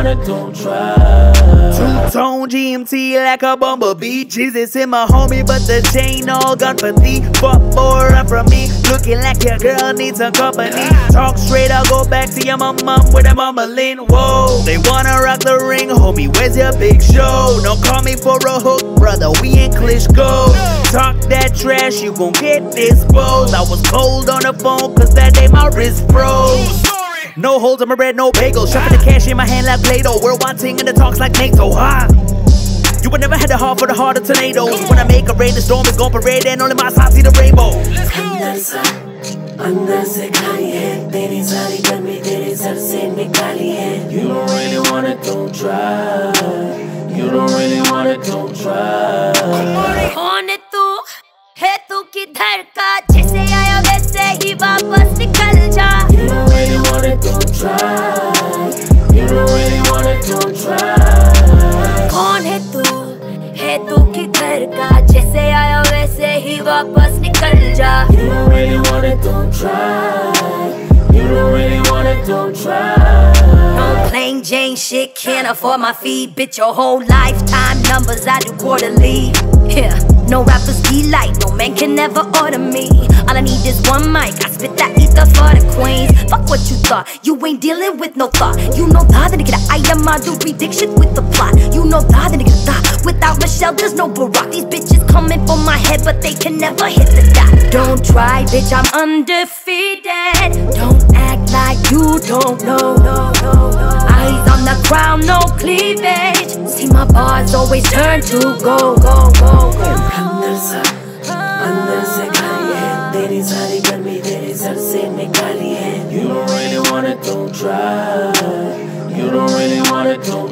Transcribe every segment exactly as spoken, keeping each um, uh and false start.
it, don't try. Two-tone G M T like a bumblebee. Jesus in my homie, but the chain all gone for thee. Fuck boy, run from me. Looking like your girl needs some company. Talk straight, I'll go back to your mama with a mumbling. Whoa, they wanna rock the ring, homie, where's your big show? Don't call me for a hook, brother, we ain't Klitschko. Talk that trash, you gon' get exposed. I was cold on the phone, cause that day my wrist froze. No holes on my bread, no bagels. Shoving the cash in my hand like Play-Doh. We're wanting and the talks like NATO, huh? You would never had the heart for the heart of tornadoes. When I make a rain, the storm is gon' parade, and only my side see the rainbow. अंदर सा अंदर से खाली है तेरी सारी गर्मी तेरे सर से निकाली है. You don't really want it, don't try. You don't really want it, don't try. कौन है तू है तू किधर का जैसे आया वैसे ही वापस निकल जा. You don't really want it, don't try. You don't really want it, don't try. कौन है तू है तू किधर का जैसे आया वैसे ही वापस निकल जा. You don't really want it, don't try. You don't really want it, don't try. No plain Jane shit, can't afford my fee. Bitch, your whole lifetime numbers I do quarterly. Yeah, no rappers be like, no man can never order me. All I need is one mic, I spit that ether for the queens. Fuck what you thought, you ain't dealing with no thought. You know that nigga that I am, I do prediction with the plot. You know that nigga that without Michelle there's no Barack. These bitches coming for my head but they can never hit the dot. Don't try, bitch, I'm undefeated. Don't act like you don't know. Eyes on the crown, no cleavage. See my bars always turn to gold, gold, gold, gold. अंदर सा अंदर से खाली है तेरी सारी गर्मी तेरे सर से निकाली है. You don't really want it, don't try. You don't really want it, don't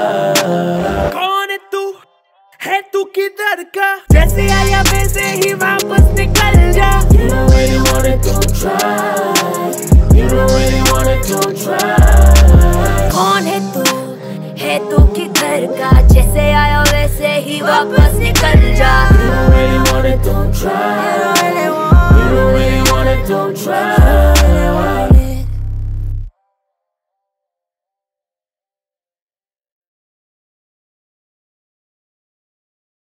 try. कौन है तू है तू किधर का जैसे आया वैसे ही वापस निकल जा. You don't really want it, don't try. You don't really want it, don't try. कौन है तू है तू किधर का जैसे आया वैसे ही वापस निकल जा. You don't really want it, don't try.